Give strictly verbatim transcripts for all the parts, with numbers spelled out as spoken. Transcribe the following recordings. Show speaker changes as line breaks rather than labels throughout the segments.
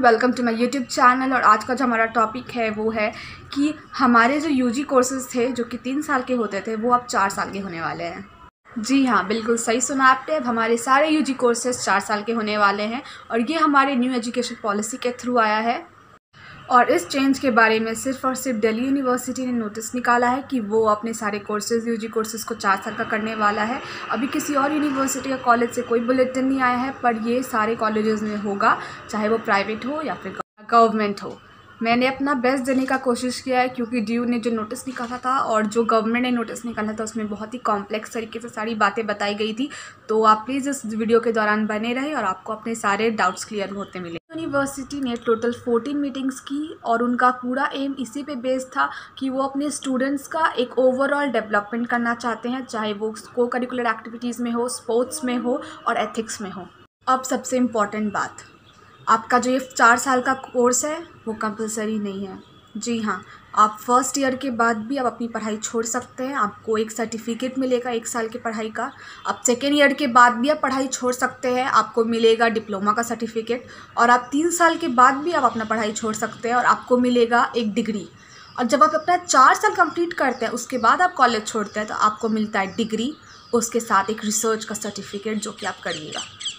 Welcome to my YouTube channel. और आज का जो हमारा टॉपिक है वो है कि हमारे जो यूजी कोर्सेज़ थे जो कि तीन साल के होते थे वो अब चार साल के होने वाले हैं। जी हाँ, बिल्कुल सही सुना आपने। अब हमारे सारे यूजी कोर्सेज़ चार साल के होने वाले हैं और ये हमारे न्यू एजुकेशन पॉलिसी के थ्रू आया है। और इस चेंज के बारे में सिर्फ और सिर्फ दिल्ली यूनिवर्सिटी ने नोटिस निकाला है कि वो अपने सारे कोर्सेज़ यूजी कोर्सेज़ को चार साल का करने वाला है। अभी किसी और यूनिवर्सिटी या कॉलेज से कोई बुलेटिन नहीं आया है, पर ये सारे कॉलेजेस में होगा, चाहे वो प्राइवेट हो या फिर गवर्नमेंट हो। मैंने अपना बेस्ट देने का कोशिश किया है क्योंकि डी यू ने जो नोटिस निकाला था और जो गवर्नमेंट ने नोटिस निकाला था उसमें बहुत ही कॉम्प्लेक्स तरीके से सारी बातें बताई गई थी। तो आप प्लीज़ इस वीडियो के दौरान बने रहे और आपको अपने सारे डाउट्स क्लियर होते मिले। यूनिवर्सिटी ने टोटल चौदह मीटिंग्स की और उनका पूरा एम इसी पे बेस्ड था कि वो अपने स्टूडेंट्स का एक ओवरऑल डेवलपमेंट करना चाहते हैं, चाहे वो को करिकुलर एक्टिविटीज़ में हो, स्पोर्ट्स में हो और एथिक्स में हो। अब सबसे इम्पॉर्टेंट बात, आपका जो ये चार साल का कोर्स है वो कंपलसरी नहीं है। जी हाँ, आप फर्स्ट ईयर के बाद भी आप अपनी पढ़ाई छोड़ सकते हैं, आपको एक सर्टिफिकेट मिलेगा एक साल की पढ़ाई का। आप सेकेंड ईयर के बाद भी आप पढ़ाई छोड़ सकते हैं, आपको मिलेगा डिप्लोमा का सर्टिफिकेट। और आप तीन साल के बाद भी आप अपना पढ़ाई छोड़ सकते हैं और आपको मिलेगा एक डिग्री। और जब आप अपना चार साल कंप्लीट करते हैं उसके बाद आप कॉलेज छोड़ते हैं तो आपको मिलता है डिग्री, उसके साथ एक रिसर्च का सर्टिफिकेट जो कि आप करिएगा।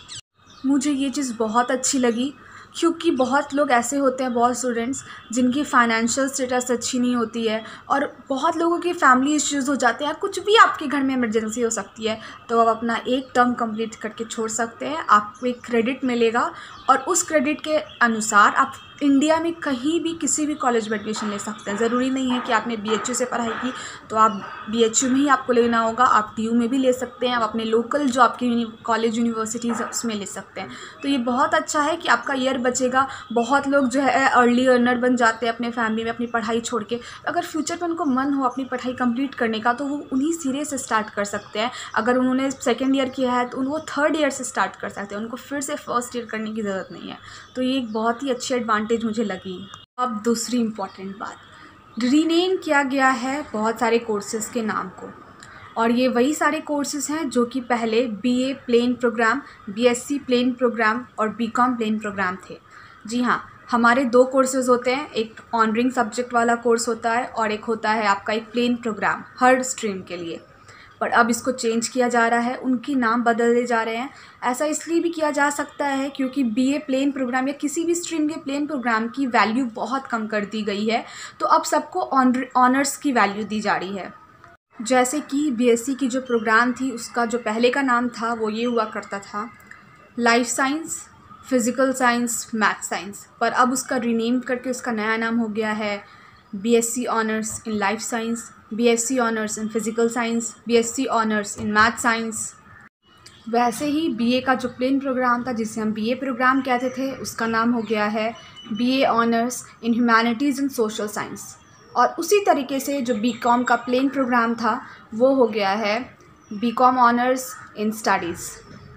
मुझे ये चीज़ बहुत अच्छी लगी क्योंकि बहुत लोग ऐसे होते हैं, बहुत स्टूडेंट्स जिनकी फाइनेंशियल स्टेटस अच्छी नहीं होती है और बहुत लोगों के फैमिली इश्यूज़ हो जाते हैं, कुछ भी आपके घर में इमरजेंसी हो सकती है, तो आप अपना एक टर्म कंप्लीट करके छोड़ सकते हैं। आपको एक क्रेडिट मिलेगा और उस क्रेडिट के अनुसार आप इंडिया में कहीं भी किसी भी कॉलेज में एडमिशन ले सकते हैं। ज़रूरी नहीं है कि आपने बी एच यू से पढ़ाई की तो आप बी एच यू में ही आपको लेना होगा, आप डी यू में भी ले सकते हैं, आप अपने लोकल जो आपकी कॉलेज यूनिवर्सिटीज़ है उसमें ले सकते हैं। तो ये बहुत अच्छा है कि आपका ईयर बचेगा। बहुत लोग जो है अर्ली अर्नर बन जाते हैं अपने फैमिली में अपनी पढ़ाई छोड़ के। अगर फ्यूचर में उनको मन हो अपनी पढ़ाई कंप्लीट करने का तो वो उन्हीं सिरे से स्टार्ट कर सकते हैं। अगर उन्होंने सेकेंड ईयर किया है तो वो थर्ड ईयर से स्टार्ट कर सकते हैं, उनको फिर से फर्स्ट ईयर करने की ज़रूरत नहीं है। तो ये एक बहुत ही अच्छी एडवांटेज मुझे लगी। अब दूसरी इम्पॉर्टेंट बात, रीनेम किया गया है बहुत सारे कोर्सेज़ के नाम को, और ये वही सारे कोर्सेज़ हैं जो कि पहले BA plain programme, BSc plain programme और बीकॉम प्लेन प्रोग्राम थे। जी हाँ, हमारे दो कोर्सेज़ होते हैं, एक ऑनरिंग सब्जेक्ट वाला कोर्स होता है और एक होता है आपका एक प्लेन प्रोग्राम हर स्ट्रीम के लिए। पर अब इसको चेंज किया जा रहा है, उनकी नाम बदले जा रहे हैं। ऐसा इसलिए भी किया जा सकता है क्योंकि बीए प्लेन प्रोग्राम या किसी भी स्ट्रीम के प्लेन प्रोग्राम की वैल्यू बहुत कम कर दी गई है, तो अब सबको ऑनर्स की वैल्यू दी जा रही है। जैसे कि बीएससी की जो प्रोग्राम थी उसका जो पहले का नाम था वो ये हुआ करता था life science, physical science, math science, पर अब उसका रीनेम करके उसका नया नाम हो गया है BSc honours in life science, BSc honours in physical science, BSc honours in math science. वैसे ही बीए का जो प्लेन प्रोग्राम था जिसे हम बीए प्रोग्राम कहते थे उसका नाम हो गया है BA honours in humanities and social science. और उसी तरीके से जो बीकॉम का प्लेन प्रोग्राम था वो हो गया है बीकॉम ऑनर्स इन स्टडीज़।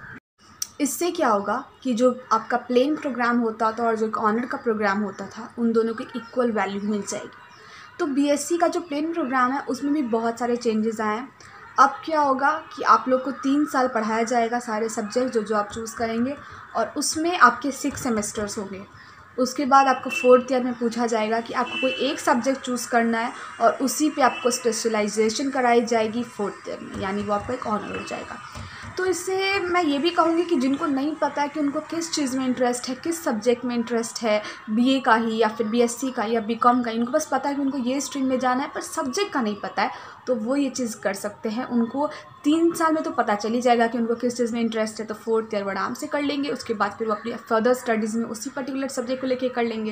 इससे क्या होगा कि जो आपका प्लेन प्रोग्राम होता था और जो ऑनर का प्रोग्राम होता था उन दोनों की इक्वल वैल्यू मिल जाएगी। तो बीएससी का जो प्लेन प्रोग्राम है उसमें भी बहुत सारे चेंजेस आए हैं। अब क्या होगा कि आप लोग को तीन साल पढ़ाया जाएगा सारे सब्जेक्ट जो जो आप चूज़ करेंगे, और उसमें आपके सिक्स सेमेस्टर्स होंगे। उसके बाद आपको फोर्थ ईयर में पूछा जाएगा कि आपको कोई एक सब्जेक्ट चूज़ करना है और उसी पे आपको स्पेशलाइजेशन कराई जाएगी फोर्थ ईयर में, यानी वो आपका एक ऑनर हो जाएगा। तो इससे मैं ये भी कहूँगी कि जिनको नहीं पता है कि उनको किस चीज़ में इंटरेस्ट है, किस सब्जेक्ट में इंटरेस्ट है, बीए का ही या फिर बीएससी का या बीकॉम का, इनको बस पता है कि उनको ये स्ट्रीम में जाना है पर सब्जेक्ट का नहीं पता है, तो वो ये चीज़ कर सकते हैं। उनको तीन साल में तो पता चल ही जाएगा कि उनको किस चीज़ में इंटरेस्ट है, तो फोर्थ ईयर आराम से कर लेंगे। उसके बाद फिर वो अपनी फर्दर स्टडीज़ में उसी पर्टिकुलर सब्जेक्ट को लेके कर लेंगे।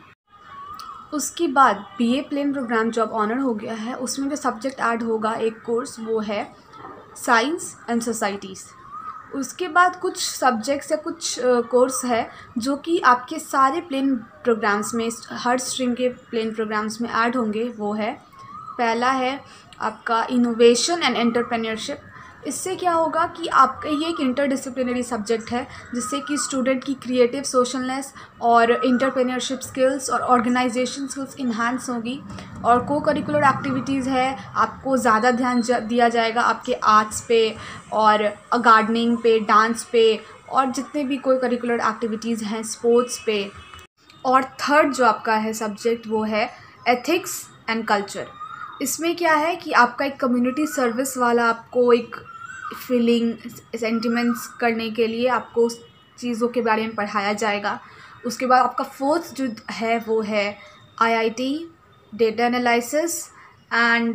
उसके बाद बीए प्लेन प्रोग्राम जो अब ऑनर हो गया है उसमें जो सब्जेक्ट ऐड होगा एक कोर्स वो है साइंस एंड सोसाइटीज़। उसके बाद कुछ सब्जेक्ट्स या कुछ कोर्स है जो कि आपके सारे प्लेन प्रोग्राम्स में, हर स्ट्रीम के प्लेन प्रोग्राम्स में ऐड होंगे। वो है, पहला है आपका इनोवेशन एंड एंटरप्रेन्योरशिप। इससे क्या होगा कि आपका ये एक इंटरडिसिप्लिनरी सब्जेक्ट है जिससे कि स्टूडेंट की क्रिएटिव सोशलनेस और इंटरप्रेन्योरशिप स्किल्स और ऑर्गेनाइजेशन स्किल्स इन्हांस होगी। और को करिकुलर एक्टिविटीज़ है, आपको ज़्यादा ध्यान दिया जाएगा आपके आर्ट्स पे और गार्डनिंग पे, डांस पे और जितने भी को करिकुलर एक्टिविटीज़ हैं, स्पोर्ट्स पे। और थर्ड जो आपका है सब्जेक्ट वो है एथिक्स एंड कल्चर। इसमें क्या है कि आपका एक कम्युनिटी सर्विस वाला आपको एक फीलिंग सेंटिमेंट्स करने के लिए आपको उस चीज़ों के बारे में पढ़ाया जाएगा। उसके बाद आपका फोर्थ जो है वो है IIT, data analysis and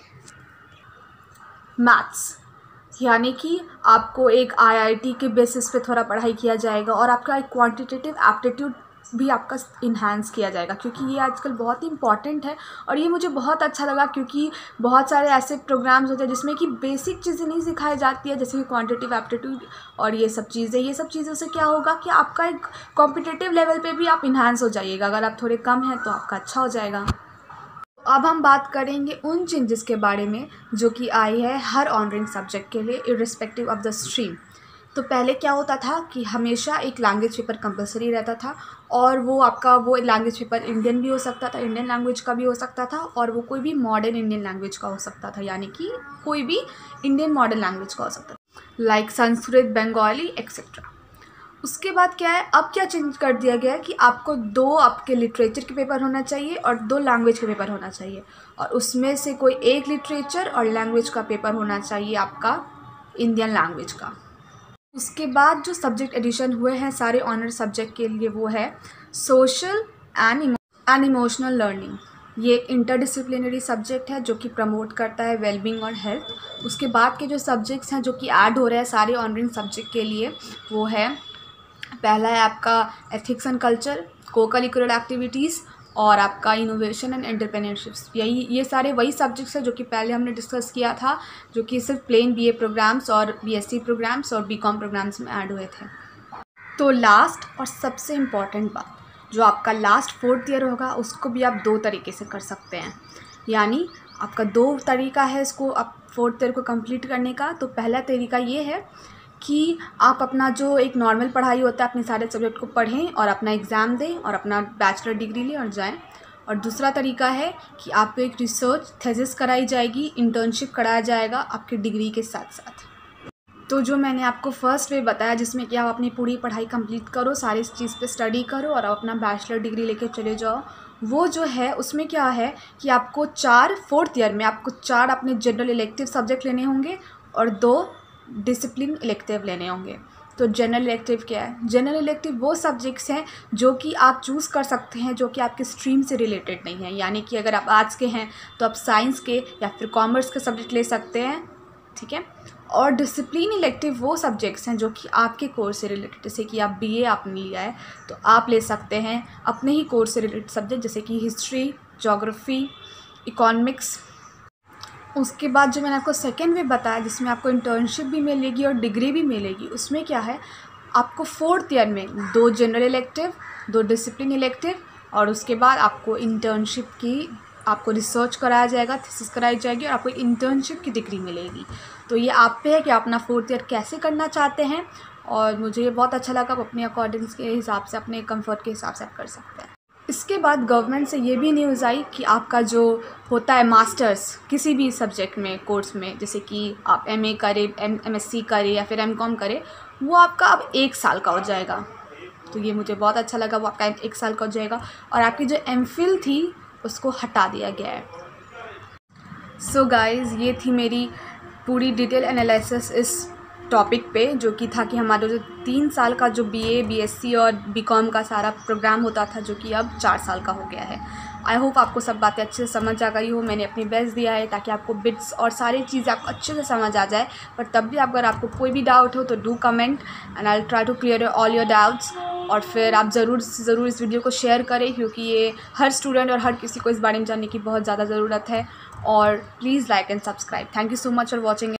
maths, यानी कि आपको एक आईआईटी के बेसिस पे थोड़ा पढ़ाई किया जाएगा और आपका एक क्वांटिटेटिव एप्टीट्यूड भी आपका इन्हांस किया जाएगा, क्योंकि ये आजकल बहुत ही इंपॉर्टेंट है। और ये मुझे बहुत अच्छा लगा क्योंकि बहुत सारे ऐसे प्रोग्राम्स होते हैं जिसमें कि बेसिक चीज़ें नहीं सिखाई जाती है, जैसे कि क्वांटिटेटिव एप्टीट्यूड और ये सब चीज़ें। ये सब चीज़ों से क्या होगा कि आपका एक कॉम्पिटिटिव लेवल पे भी आप इन्हांस हो जाइएगा। अगर आप थोड़े कम हैं तो आपका अच्छा हो जाएगा। अब हम बात करेंगे उन चेंजेस के बारे में जो कि आई है हर ऑनरिंग सब्जेक्ट के लिए इर्रिस्पेक्टिव ऑफ द स्ट्रीम। तो पहले क्या होता था कि हमेशा एक लैंग्वेज पेपर कंपलसरी रहता था, और वो आपका वो लैंग्वेज पेपर इंडियन भी हो सकता था, इंडियन लैंग्वेज का भी हो सकता था, और वो कोई भी मॉडर्न इंडियन लैंग्वेज का हो सकता था, यानी कि कोई भी इंडियन मॉडर्न लैंग्वेज का हो सकता था, लाइक संस्कृत, बंगाली एक्सेट्रा। उसके बाद क्या है, अब क्या चेंज कर दिया गया है कि आपको दो आपके लिटरेचर के पेपर होना चाहिए और दो लैंग्वेज के पेपर होना चाहिए, और उसमें से कोई एक लिटरेचर और लैंग्वेज का पेपर होना चाहिए आपका इंडियन लैंग्वेज का। उसके बाद जो सब्जेक्ट एडिशन हुए हैं सारे ऑनर सब्जेक्ट के लिए वो है social and and emotional learning. ये एक इंटरडिसिप्लिनरी सब्जेक्ट है जो कि प्रमोट करता है वेलबींग और हेल्थ। उसके बाद के जो सब्जेक्ट्स हैं जो कि ऐड हो रहे हैं सारे ऑनरिंग सब्जेक्ट के लिए वो है, पहला है आपका ethics and culture, co-curricular activities और आपका इनोवेशन एंड एंटरप्रेन्योरशिप्स। यही ये सारे वही सब्जेक्ट्स हैं जो कि पहले हमने डिस्कस किया था, जो कि सिर्फ प्लेन बीए प्रोग्राम्स और बीएससी प्रोग्राम्स और बीकॉम प्रोग्राम्स में ऐड हुए थे। तो लास्ट और सबसे इम्पॉर्टेंट बात, जो आपका लास्ट फोर्थ ईयर होगा उसको भी आप दो तरीके से कर सकते हैं, यानी आपका दो तरीका है इसको आप फोर्थ ईयर को कंप्लीट करने का। तो पहला तरीका ये है कि आप अपना जो एक नॉर्मल पढ़ाई होता है अपने सारे सब्जेक्ट को पढ़ें और अपना एग्ज़ाम दें और अपना बैचलर डिग्री लें और जाएं। और दूसरा तरीका है कि आपको एक रिसर्च थीसिस कराई जाएगी, इंटर्नशिप कराया जाएगा आपकी डिग्री के साथ साथ। तो जो मैंने आपको फर्स्ट वे बताया जिसमें कि आप अपनी पूरी पढ़ाई कंप्लीट करो, सारी चीज़ पे स्टडी करो और आप अपना बैचलर डिग्री लेके चले जाओ, वो जो है उसमें क्या है कि आपको चार फोर्थ ईयर में आपको चार अपने जनरल इलेक्टिव सब्जेक्ट लेने होंगे और दो डिसिप्लिन इलेक्टिव लेने होंगे। तो जनरल इलेक्टिव क्या है? जनरल इलेक्टिव वो सब्जेक्ट्स हैं जो कि आप चूज़ कर सकते हैं जो कि आपके स्ट्रीम से रिलेटेड नहीं है, यानी कि अगर आप आर्ट्स के हैं तो आप साइंस के या फिर कॉमर्स के सब्जेक्ट ले सकते हैं, ठीक है। और डिसिप्लिन इलेक्टिव वो सब्जेक्ट्स हैं जो कि आपके कोर्स से रिलेटेड, जैसे कि आप बीए आपने लिया है तो आप ले सकते हैं अपने ही कोर्स से रिलेटेड सब्जेक्ट, जैसे कि हिस्ट्री, ज्योग्राफी, इकोनॉमिक्स। उसके बाद जो मैंने आपको सेकेंड वे बताया जिसमें आपको इंटर्नशिप भी मिलेगी और डिग्री भी मिलेगी, उसमें क्या है आपको फोर्थ ईयर में दो जनरल इलेक्टिव, दो डिसिप्लिन इलेक्टिव और उसके बाद आपको इंटर्नशिप की आपको रिसर्च कराया जाएगा, थीसिस कराई जाएगी और आपको इंटर्नशिप की डिग्री मिलेगी। तो ये आप पे है कि आप अपना फोर्थ ईयर कैसे करना चाहते हैं, और मुझे ये बहुत अच्छा लगा। आप अपने अकॉर्डिंग्स के हिसाब से, अपने कंफर्ट के हिसाब से आप कर सकते हैं। इसके बाद गवर्नमेंट से ये भी न्यूज़ आई कि आपका जो होता है मास्टर्स किसी भी सब्जेक्ट में, कोर्स में, जैसे कि आप एमए करें, एम एमएससी करें या फिर एमकॉम करें, वो आपका अब एक साल का हो जाएगा। तो ये मुझे बहुत अच्छा लगा, वो आपका एक साल का हो जाएगा और आपकी जो एमफिल थी उसको हटा दिया गया है। सो so गाइज़, ये थी मेरी पूरी डिटेल एनालिसिस इस टॉपिक पे, जो कि था कि हमारा जो तीन साल का जो बीए, बीएससी और बीकॉम का सारा प्रोग्राम होता था जो कि अब चार साल का हो गया है। आई होप आपको सब बातें अच्छे से समझ आ गई हो। मैंने अपनी बेस्ट दिया है ताकि आपको बिट्स और सारी चीज़ें आपको अच्छे से समझ आ जाए, पर तब भी अगर आपको कोई भी डाउट हो तो do comment and I will try to clear all your doubts. और फिर आप ज़रूर ज़रूर इस वीडियो को शेयर करें, क्योंकि ये हर स्टूडेंट और हर किसी को इस बारे में जानने की बहुत ज़्यादा ज़रूरत है। और please like and subscribe. Thank you so much for watching.